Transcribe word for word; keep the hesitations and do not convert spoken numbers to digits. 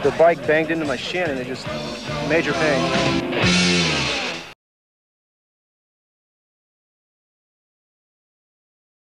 the bike banged into my shin and it just, major pain.